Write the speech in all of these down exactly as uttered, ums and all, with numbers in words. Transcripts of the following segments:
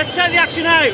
let's check the action out.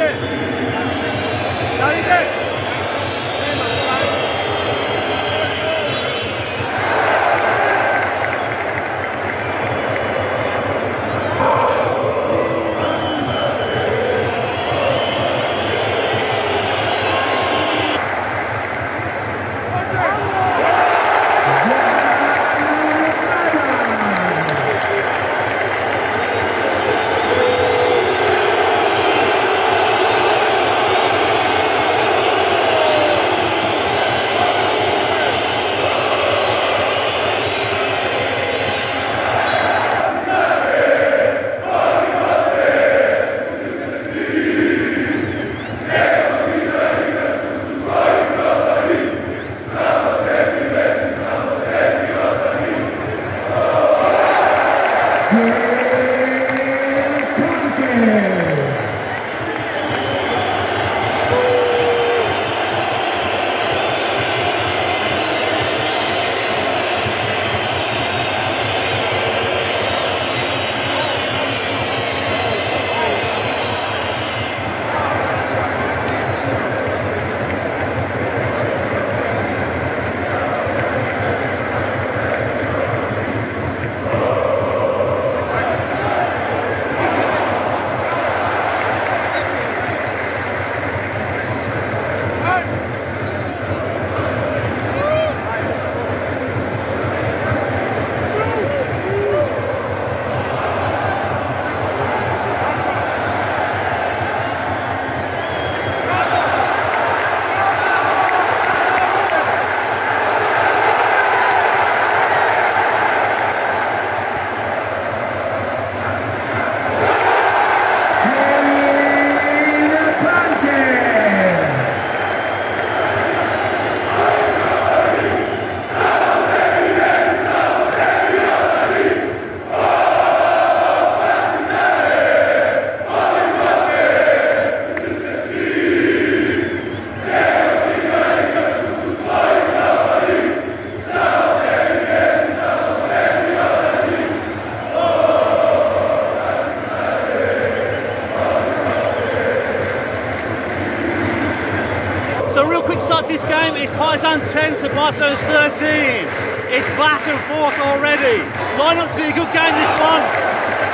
This game is Partizan ten to Barcelona's thirteen. It's back and forth already. Line up to be a good game, this one.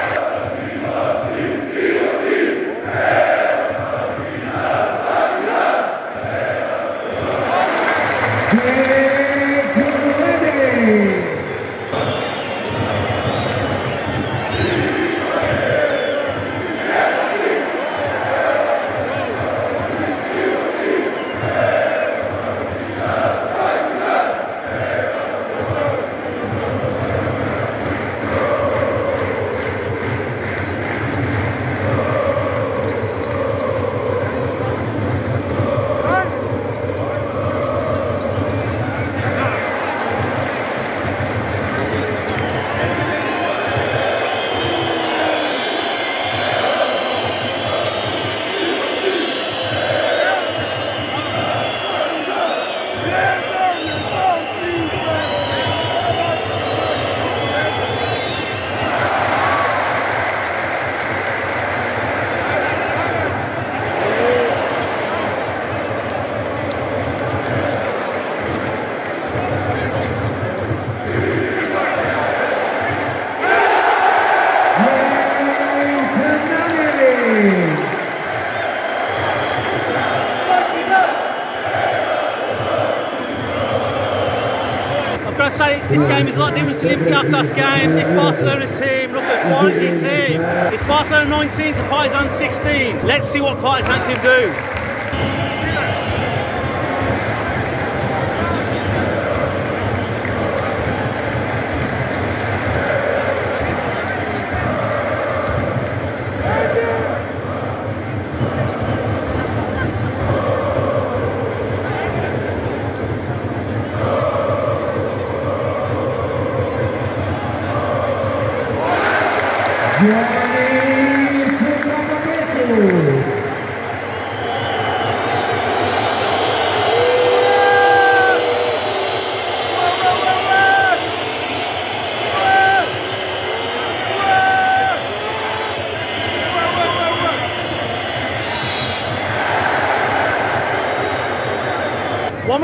This game is a lot different to the Olympiacos game. This Barcelona team, look at quality team. It's Barcelona nineteen to Partizan sixteen. Let's see what Partizan can do.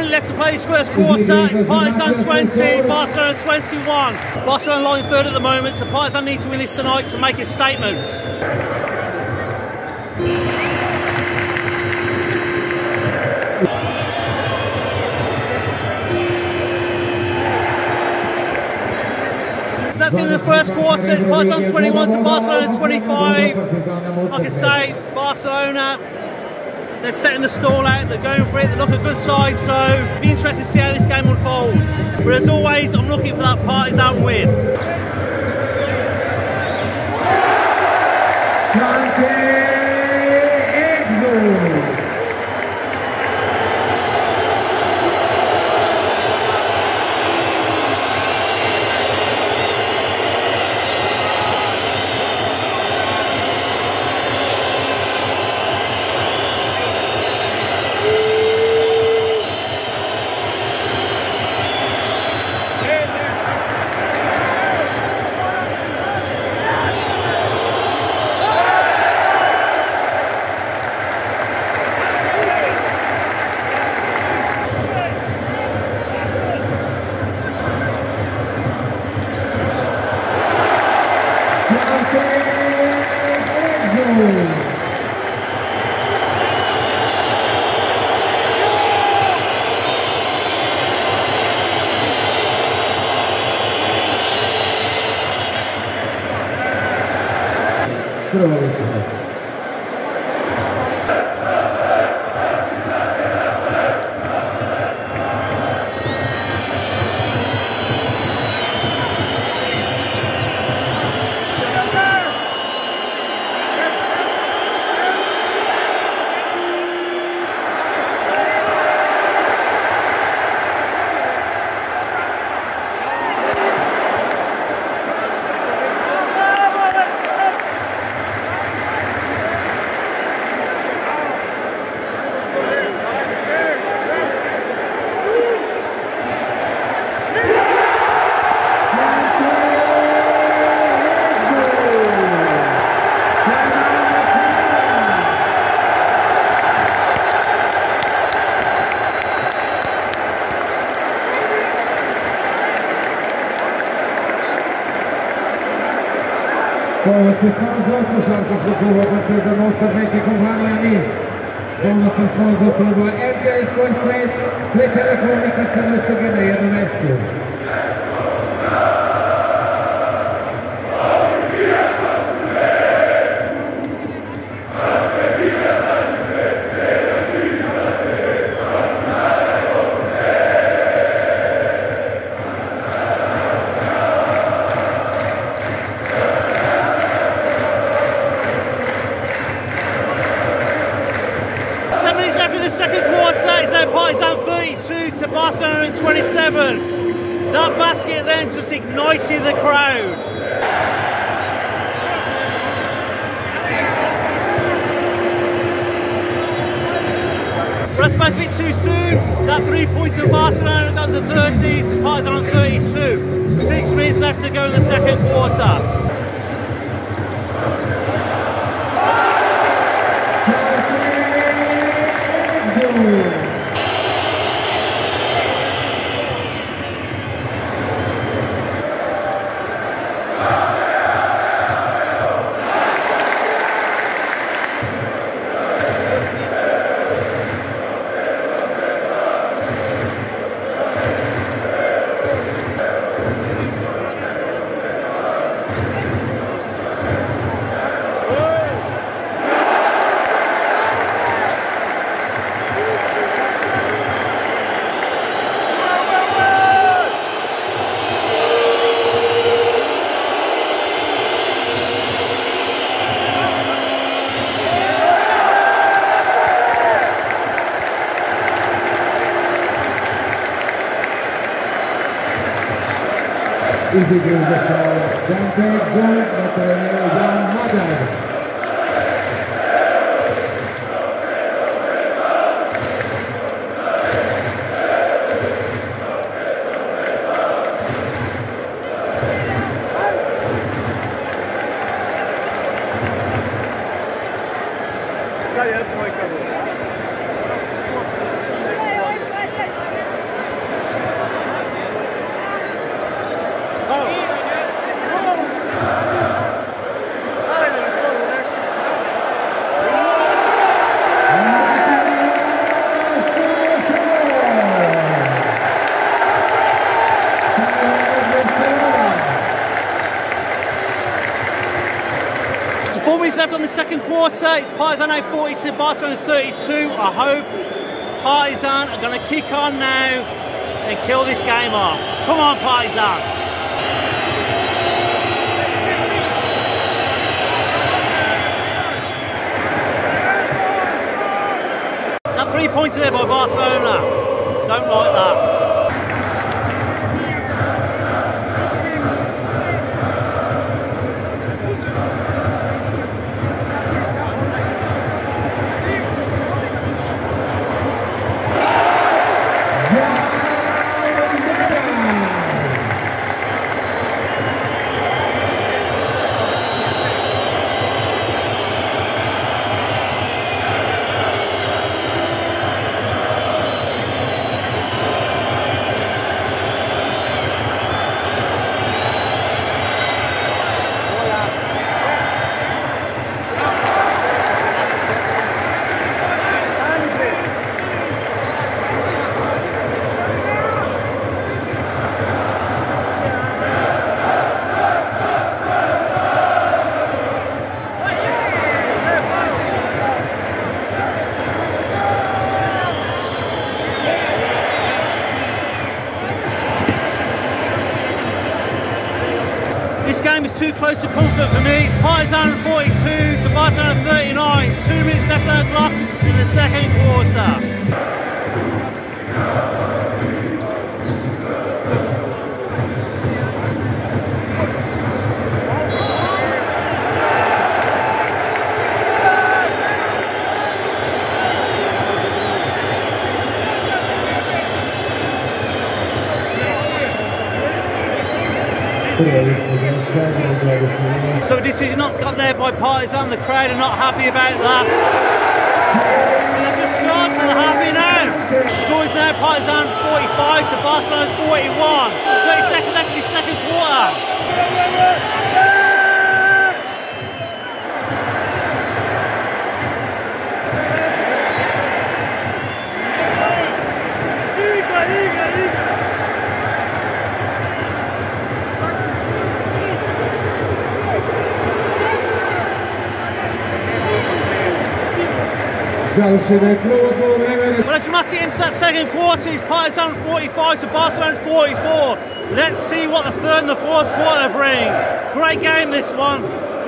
minute left to play this first quarter. It's Partizan twenty, Barcelona twenty-one. Barcelona lying third at the moment, so Partizan need to win this tonight to make his statements. So that's in the first quarter. It's Partizan twenty-one to Barcelona twenty-five. Like I say, Barcelona, they're setting the stall out, they're going for it, they look a good side, so be interested to see how this game unfolds. But as always, I'm looking for that Partizan win. Bolesni sponzor košarkaškog kluba Partizan od Srbije kompanija N I S. Bolesni sponzor kluba R G S koji svet, sve telekomunikacijne usluge na jednom mjestu. Partizan thirty-two to Barcelona twenty-seven. That basket then just ignited the crowd. But that's back a bit too soon. That three points of Barcelona got to thirty to Partizan on thirty-two. Six minutes left to go in the second quarter. Easy gives the shot. Center zone, Nathaniel Jan Madar. minutes left on the second quarter. It's Partizan now forty-two, Barcelona's thirty-two. I hope Partizan are going to kick on now and kill this game off. Come on, Partizan. That three pointer there by Barcelona. Don't like that. This game is too close to comfort for me. It's Partizan forty-two to Barcelona thirty-nine. Two minutes left on the clock in the second quarter. So a decision not got there by Partizan. The crowd are not happy about that. And they've just scored, so they're happy now. The score is now Partizan forty-five to Barcelona's forty-one. thirty seconds left in the second quarter. Well, a dramatic end to that second quarter is Partizan forty-five to Barcelona's forty-four. Let's see what the third and the fourth quarter bring. Great game, this one.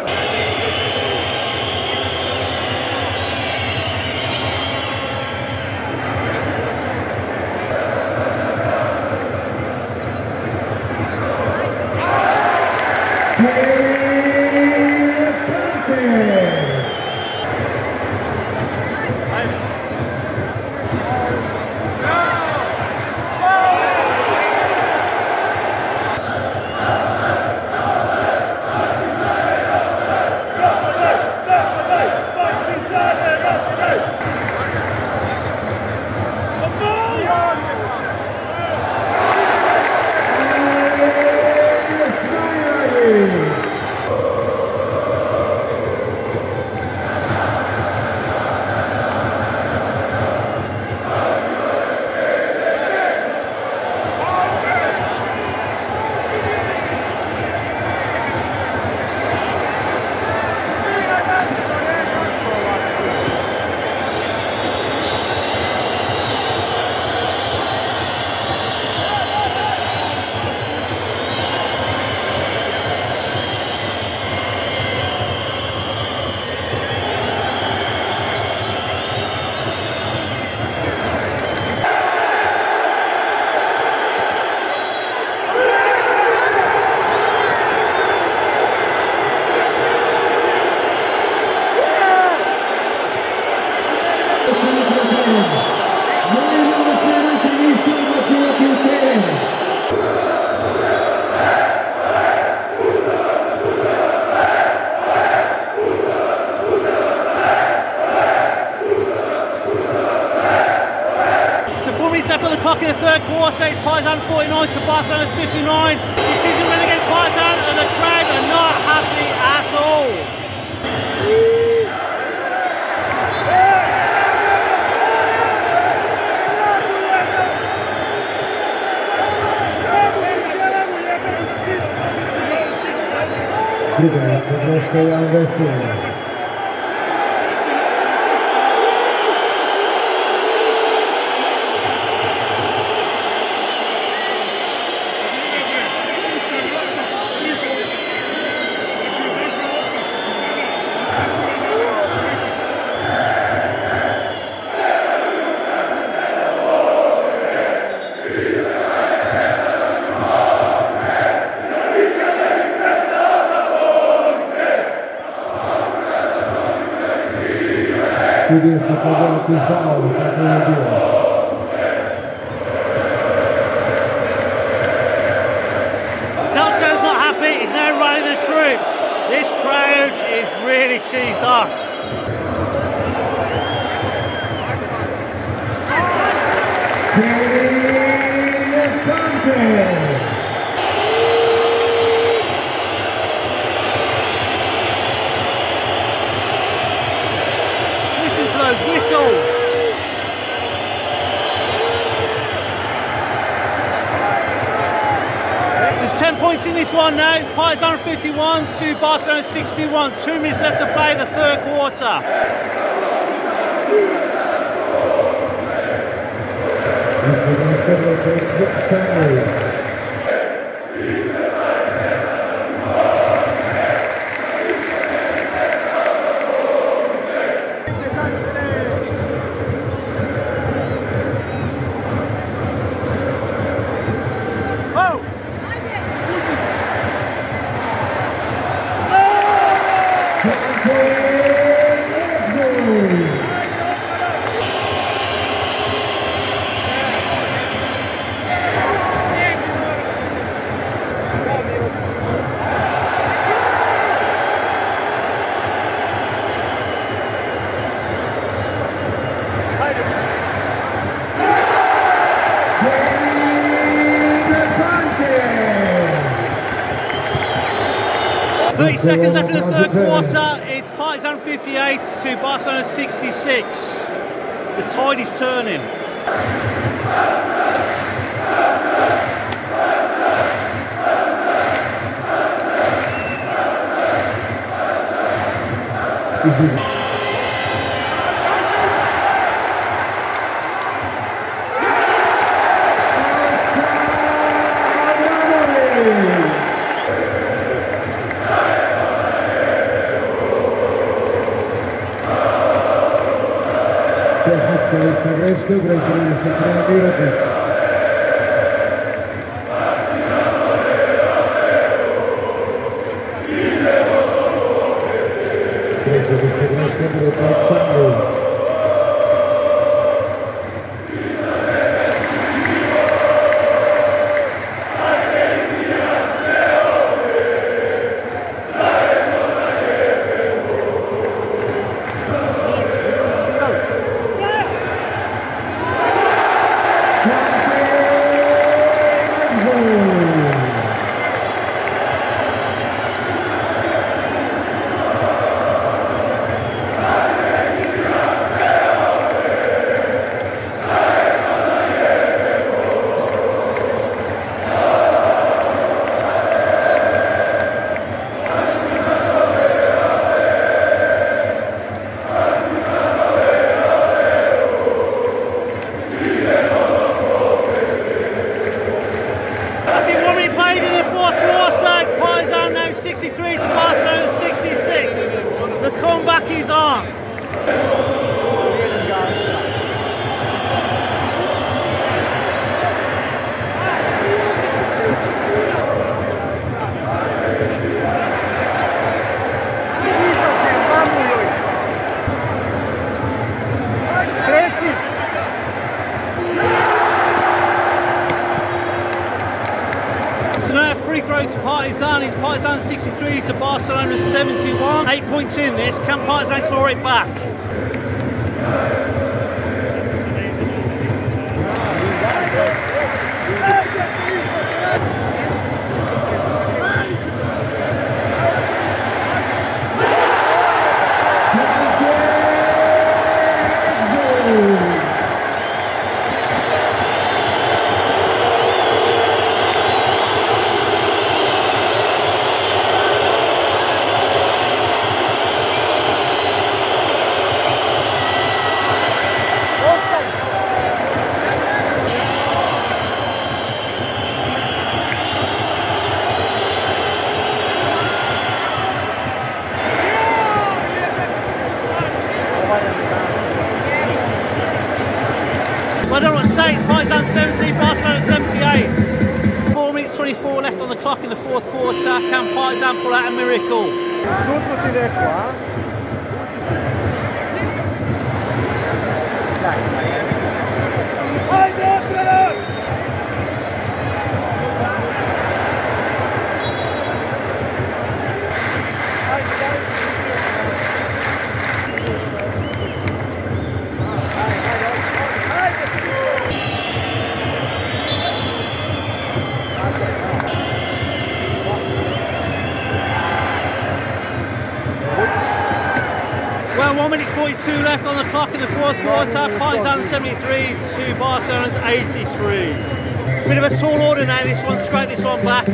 Left on the clock in the third quarter. It's Partizan forty-nine to Barcelona's fifty-nine. Decision win against Partizan, and the crowd are not happy at all. Widać, że troszkę Jan Wesoły. si dice prodotto il paolo, kako je bilo. Selsko's not happy, he's now rallying the troops. This crowd is really cheesed off. Listen to those whistles. There's ten points in this one now. It's Partizan fifty-one to Barcelona sixty-one. Two minutes left to play the third quarter. thirty seconds left in the third quarter, it's Partizan fifty-eight to Barcelona sixty-six. The tide is turning. Tehnička greška, ugrađeni se trenirac. Treća se greška, ugrađeni. sixty-three to Barcelona sixty-six. The comeback is on. So now free throw to Partizan. It's Partizan sixty-three to Barcelona seventy-one. Eight points in this. Can Partizan claw it back? I don't know what to say, it's Partizan seventy, Barcelona seventy-eight. four minutes twenty-four left on the clock in the fourth quarter. Can Partizan pull out a miracle? one minute forty-two left on the clock in the fourth quarter. Partizan seventy-three to Barcelona's eighty-three. Bit of a tall order now, this one, straight this one back.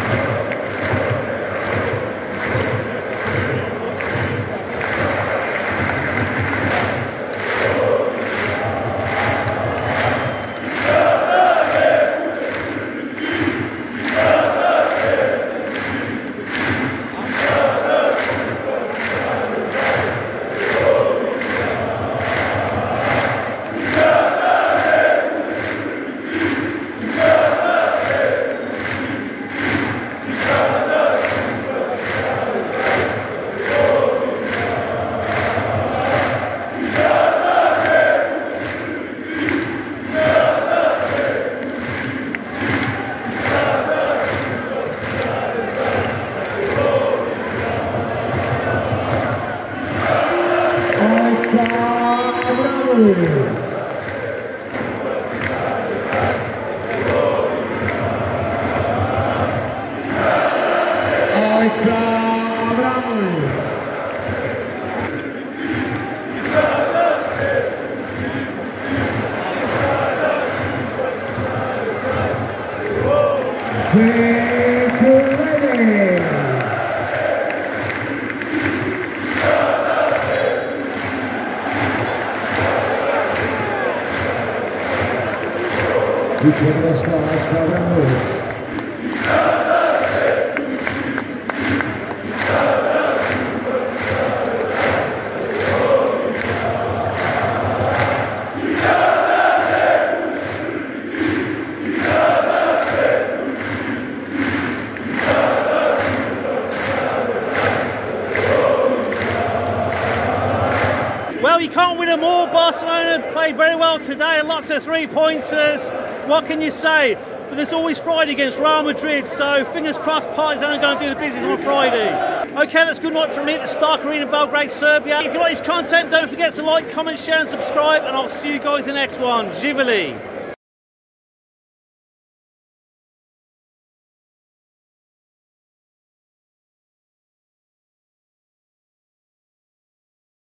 Well, you can't win them all. Barcelona played very well today, lots of three-pointers. What can you say? But there's always Friday against Real Madrid, so fingers crossed Partizan are going to do the business on Friday. Okay, that's good night from me at the Stark Arena, Belgrade, Serbia. If you like this content, don't forget to like, comment, share and subscribe, and I'll see you guys in the next one. Živeli!